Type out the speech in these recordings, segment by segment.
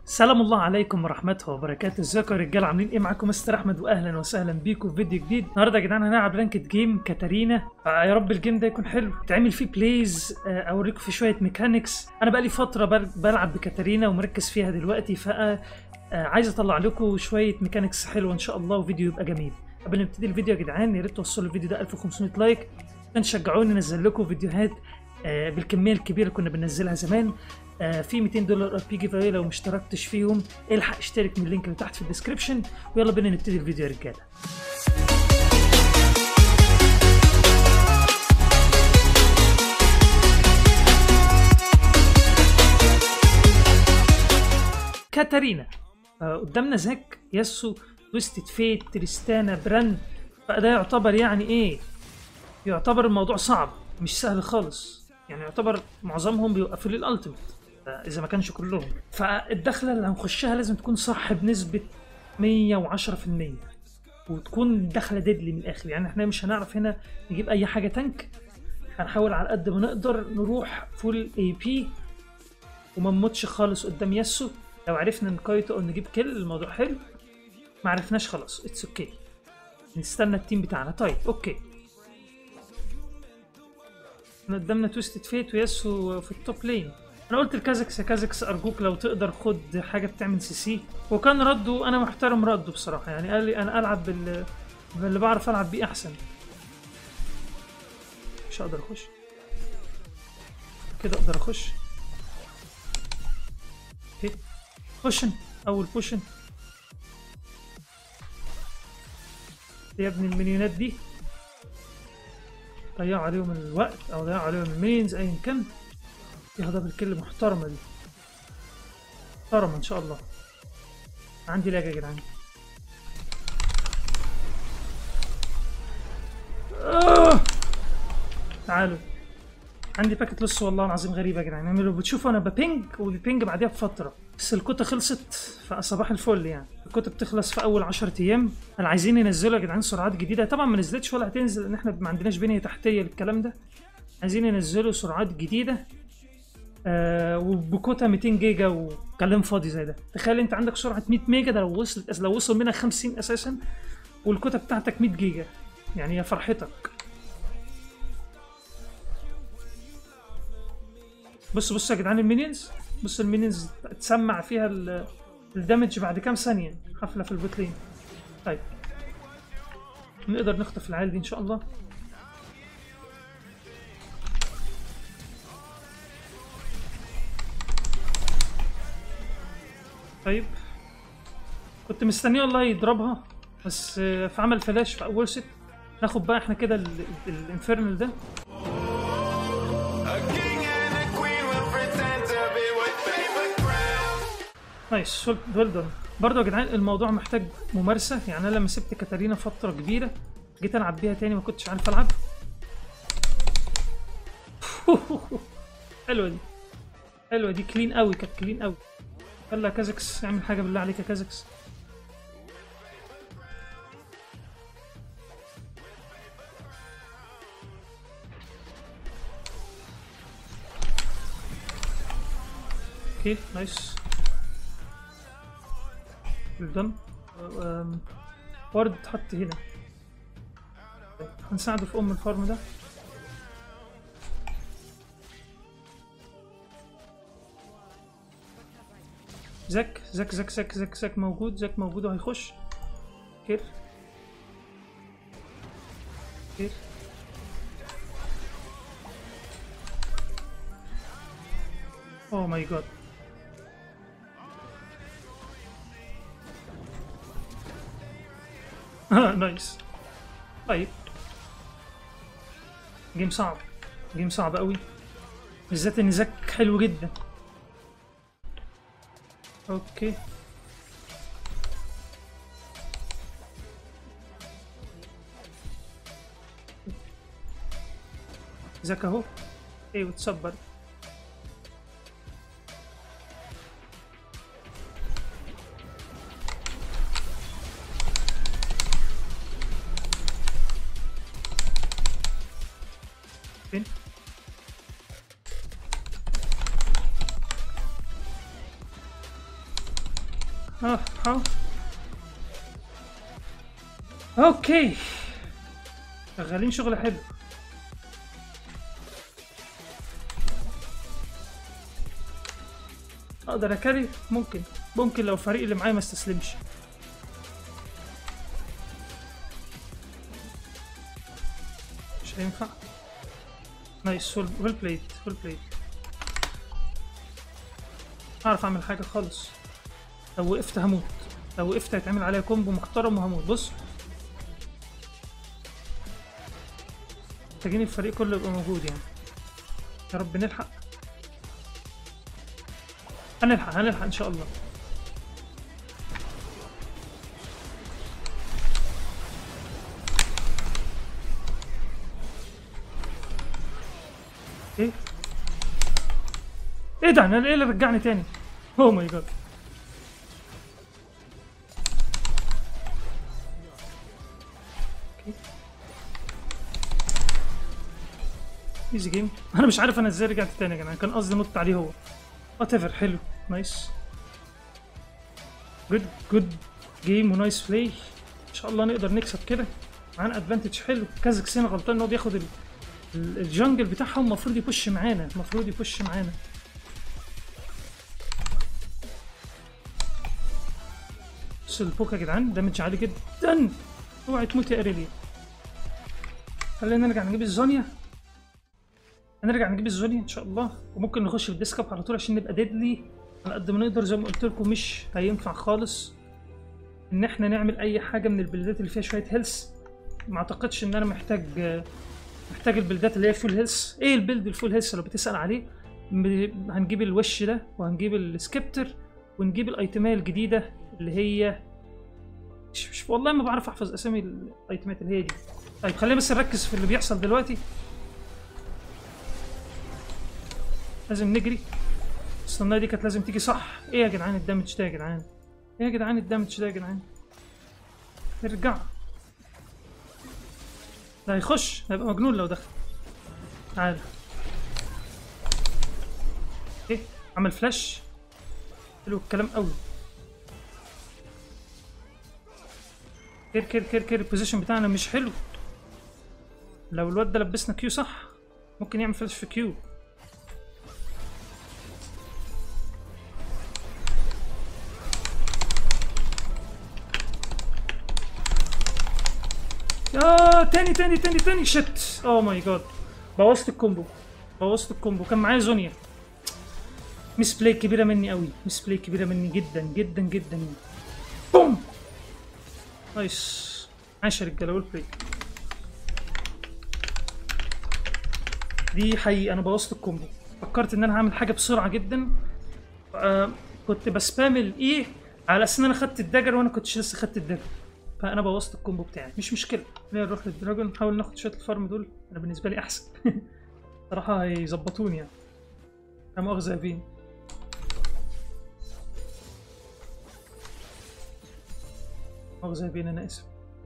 سلام الله عليكم ورحمته وبركاته. ازيكم يا رجاله؟ عاملين ايه؟ معاكم مستر احمد واهلا وسهلا بيكم في فيديو جديد. النهارده يا جدعان هنلعب رانكد جيم كاتارينا. يا رب الجيم ده يكون حلو، تعمل فيه بلايز، اوريكم فيه شويه ميكانيكس. انا بقالي فتره بلعب بكاتارينا ومركز فيها دلوقتي، ف عايز اطلع لكم شويه ميكانيكس حلوه ان شاء الله وفيديو يبقى جميل. قبل ما نبتدي الفيديو يا جدعان يا ريت توصلوا الفيديو ده 1500 لايك عشان تشجعوني انزل لكم فيديوهات بالكميه الكبيره اللي كنا بننزلها زمان. في $200 ار بي جيف اواي، لو ما اشتركتش فيهم الحق اشترك من اللينك اللي تحت في الديسكربشن. ويلا بينا نبتدي الفيديو يا رجاله. كاتارينا قدامنا زاك، ياسو، تويستد فيت، تريستانا، براند. فده يعتبر يعني ايه؟ يعتبر الموضوع صعب، مش سهل خالص. يعني يعتبر معظمهم بيوقفوا لي الالتيميت اذا ما كانش كلهم. فالدخله اللي هنخشها لازم تكون صح بنسبه 110%، وتكون دخله ديدلي من الاخر. يعني احنا مش هنعرف هنا نجيب اي حاجه تانك، هنحاول على قد ما نقدر نروح فول اي بي وما نموتش خالص قدام ياسو. لو عرفنا نكايتو او نجيب كل الموضوع حلو، ما عرفناش خلاص اتس اوكي، نستنى التيم بتاعنا. طيب اوكي، قدامنا تويستد فيت وياسو في التوب لين. انا قلت لكازكس يا كازكس ارجوك لو تقدر خد حاجه بتعمل سي سي، وكان رده انا محترم رده بصراحه. يعني قال لي انا العب باللي بعرف العب بيه احسن. مش هقدر اخش كده، اقدر اخش اوكي. بوشن، اول بوشن يا ابن المليونات دي، ضيعوا عليهم الوقت او ضيعوا عليهم المينز ايا كان. دي هدف الكل محترمه، دي محترمه ان شاء الله. عندي لاج يا جدعان. تعالوا، عندي باكت لص والله العظيم غريبه يا جدعان. اعملوا بتشوفوا انا ببينج وبيبينج بعديها بفتره، بس الكوتا خلصت فصباح الفل. يعني الكوتا بتخلص في اول 10 ايام. انا عايزين ينزلوا يا جدعان سرعات جديده، طبعا ما نزلتش ولا هتنزل لان احنا ما عندناش بنيه تحتيه للكلام ده. عايزين ينزلوا سرعات جديده وبكوتا 200 جيجا وكلام فاضي زي ده. تخيل انت عندك سرعه 100 ميجا، ده لو وصل منها 50 اساسا والكوتا بتاعتك 100 جيجا، يعني يا فرحتك. بصوا يا جدعان المينيونز، بصوا المينيونز تسمع فيها الدمج بعد كام ثانيه. حفله في البوتلين. طيب نقدر نخطف العيال دي ان شاء الله. طيب كنت مستنيه والله يضربها، بس في عمل فلاش في اول ست. ناخد بقى احنا كده الانفيرنال ده. نايس، ويل دون. برضه يا جدعان الموضوع محتاج ممارسه. يعني انا لما سبت كاتارينا فتره كبيره جيت العب بيها تاني ما كنتش عارف العب. حلوه دي، حلوه دي، كلين قوي، كانت كلين قوي. يلا يا كازكس اعمل حاجه بالله عليك يا كازكس. اوكي نايس، بالدم. وارد اتحط هنا، هنساعده في الفارم ده. زاك موجود، زاك موجود وهيخش. كير اوه ماي جاد. نايس. طيب جيم صعب، جيم صعب قوي، بالذات ان زاك حلو جدا. اوكي زاك اهو. ايه وتصبر. فين؟ اه. اوكي، شغالين شغل حلو. اقدر اكاري؟ ممكن لو الفريق اللي معايا ما استسلمش. مش هينفع. نايس، ويل بلايد. اعرف اعمل حاجه خالص. لو وقفت هموت، لو وقفت هيتعمل عليا كومبو محترم وهموت. بص، محتاجين الفريق كله يبقى موجود يعني. يا رب نلحق. هنلحق ان شاء الله. ايه ده؟ انا ايه اللي رجعني تاني؟ اوه ماي جاد. ايزي جيم. انا مش عارف انا ازاي رجعت تاني يا جدعان، كان قصدي نط عليه هو. وات ايفر. حلو، نايس، جود جيم ونايس بلاي. ان شاء الله نقدر نكسب كده. معانا ادفانتج حلو. كازاخستان غلطان ان هو بياخد الجنجل بتاعهم. المفروض يبوش معانا، بص البوك يا جدعان، دامج عالي جدا. اوعي تموت يا اريليا. خلينا نرجع نجيب الزونيا. ان شاء الله. وممكن نخش في الديسكاب على طول عشان نبقى ديدلي على قد ما نقدر. زي ما قلت لكم مش هينفع خالص ان احنا نعمل اي حاجه من البلدات اللي فيها شويه هيلث. ما اعتقدش ان انا محتاج البلدات اللي هي فول هيلث. ايه البلد الفول هيلث لو بتسال عليه؟ هنجيب الوش ده، وهنجيب السكيبتر، ونجيب الايتميه الجديده اللي هي والله ما بعرف احفظ اسامي الايتمات اللي هي دي. طيب خلينا بس نركز في اللي بيحصل دلوقتي. لازم نجري. الصنايه دي كانت لازم تيجي صح. ايه يا جدعان الدمج ده يا جدعان؟ ارجع. ده هيخش، هيبقى مجنون لو دخل. تعال. ايه عمل فلاش؟ حلو الكلام قوي. كير البوزيشن بتاعنا مش حلو. لو الواد ده لبسنا كيو صح ممكن يعمل فلاش في كيو. تاني شت. اوه ماي جاد، بوظت الكومبو. كان معايا زونيا. مس بلاي كبيره مني قوي، جدا. بوم. نايس، عاش يا رجاله. ويل بلاي. دي حقيقة انا بوظت الكومبو. فكرت ان انا هعمل حاجه بسرعه جدا. كنت بسبام الاي على اساس ان انا خدت الدجر، وانا كنتش لسه خدت الدجر. فانا بوظت الكومبو بتاعي. مش مشكله، خلينا نروح للدراجون. نحاول ناخد شويه الفارم دول. انا بالنسبه لي احسن. صراحه هيظبطوني يعني. لا مؤاخذه يا فين. انا اسف.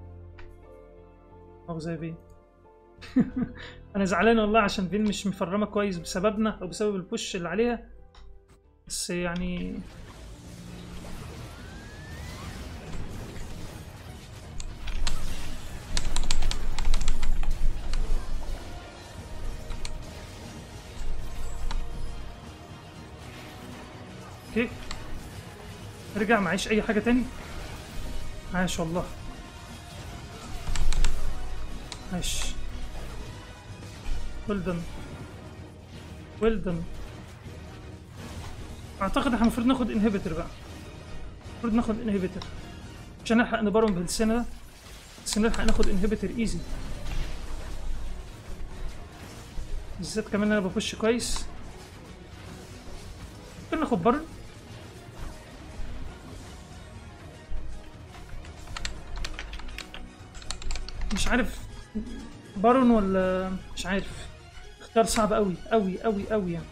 انا زعلان والله عشان فين مش مفرمه كويس بسببنا او بسبب البوش اللي عليها. بس يعني اوكي. ارجع، معيش اي حاجه تاني. عاش والله، عاش. ويل دن. اعتقد احنا المفروض ناخد انهبيتر بقى. عشان نلحق نبرم بالسنه ده. بس نلحق ناخد انهبيتر ايزي. بالذات كمان انا بخش كويس. ممكن ناخد برن. مش عارف بارون ولا مش عارف. اختيار صعب قوي يعني.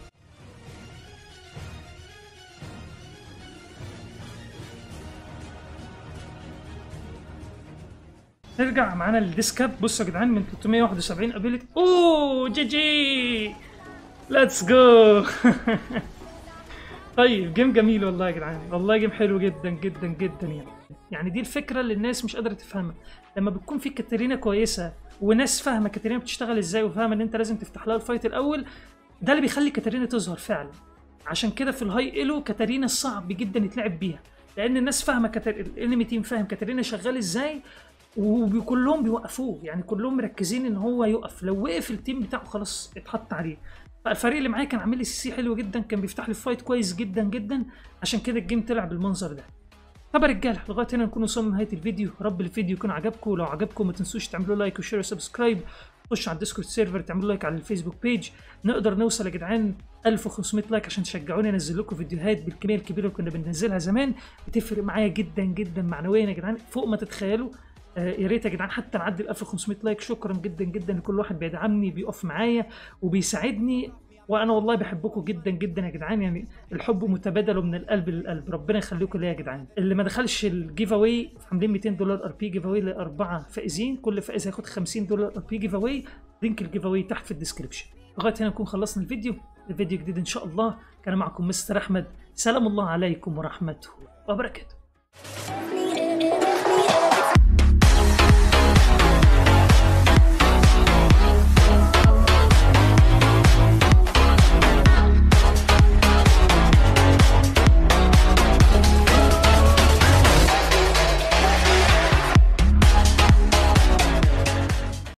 نرجع معانا للديسكاب. بصوا يا جدعان، من 371 ابيلتي. اوه جي ليتس جو. طيب جيم جميل والله يا جدعان، والله جيم حلو جدا جدا جدا يعني دي الفكره اللي الناس مش قادره تفهمها. لما بتكون في كاترينا كويسه وناس فاهمه كاترينا بتشتغل ازاي وفاهمه ان انت لازم تفتح لها الفايت الاول، ده اللي بيخلي كاترينا تظهر فعلا. عشان كده في الهاي ايلو كاترينا صعب جدا يتلعب بيها، لان الناس فاهمه الانمي تيم فاهم كاترينا شغال ازاي، وكلهم بيوقفوه، يعني كلهم مركزين ان هو يقف، لو وقف التيم بتاعه خلاص اتحط عليه. فالفريق اللي معايا كان عامل لي سي حلو جدا، كان بيفتح لي فايت كويس جدا جدا، عشان كده الجيم طلع بالمنظر ده. طب يا رجاله لغايه هنا نكون وصلنا لنهايه الفيديو، رب الفيديو يكون عجبكم، ولو عجبكم ما تنسوش تعملوا لايك وشير وسبسكرايب، خش على الديسكورد سيرفر تعملوا لايك على الفيسبوك بيج، نقدر نوصل يا جدعان 1500 لايك عشان تشجعوني انزل لكم فيديوهات بالكميه الكبيره اللي كنا بننزلها زمان، بتفرق معايا جدا جدا معنويا يا جدعان فوق ما تتخيلوا. يا ريت يا جدعان حتى نعدي ال 1500 لايك. شكرا جدا جدا لكل واحد بيدعمني بيقف معايا وبيساعدني، وانا والله بحبكم جدا جدا يا جدعان، يعني الحب متبادل ومن القلب للقلب، ربنا يخليكم ليا يا جدعان. اللي ما دخلش الجيف اواي عاملين $200 ار بي جيف اواي لاربعه فائزين، كل فائز هياخد $50 ار بي جيف اواي، لينك الجيف اواي تحت في الديسكربشن. لغايه هنا نكون خلصنا الفيديو جديد ان شاء الله. كان معكم مستر احمد، سلام الله عليكم ورحمته وبركاته.